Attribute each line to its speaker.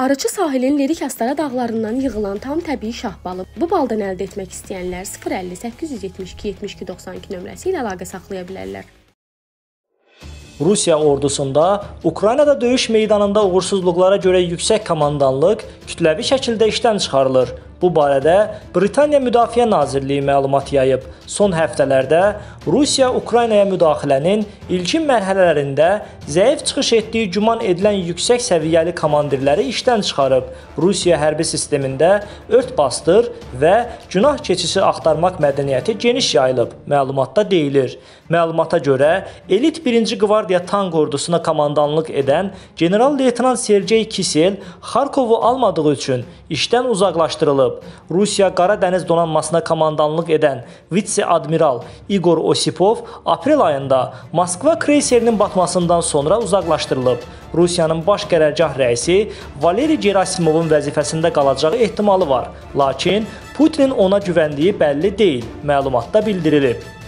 Speaker 1: Arıçı sahilin Lirik Astara dağlarından yığılan tam təbii şahbalı bu baldan əldə etmək istəyənlər 050 872 72 92 nömrəsi ilə əlaqə saxlaya bilərlər.
Speaker 2: Rusiya ordusunda Ukraynada döyüş meydanında uğursuzluqlara görə yüksək komandanlıq kütləvi şəkildə işdən çıxarılır. Bu barədə Britaniya Müdafiə Nazirliyi məlumat yayıb. Son həftələrdə Rusiya Ukraynaya müdaxilənin ilkin mərhələlərində zəif çıxış etdiyi güman edilən yüksək səviyyəli komandirləri işdən çıxarıb. Rusiya hərbi sistemində ört-basdır və günah keçisi axtarmaq mədəniyyəti geniş yayılıb. Məlumatda deyilir. Məlumata görə elit 1-ci Qvardiya tank ordusuna komandanlıq edən general-leytenant Sergey Kisel Xarkovu almadığı üçün işdən uzaqlaşdırılıb. Rusiya Qara Dəniz donanmasına komandanlıq edən vitse-admiral Igor Osipov aprel ayında Moskva kreyserinin batmasından sonra uzaqlaşdırılıb. Rusiyanın baş qərargah rəisi Valeri Gerasimovun vəzifəsində qalacağı ehtimalı var. Lakin Putinin ona güvəndiyi bəlli deyil, məlumatda bildirilib.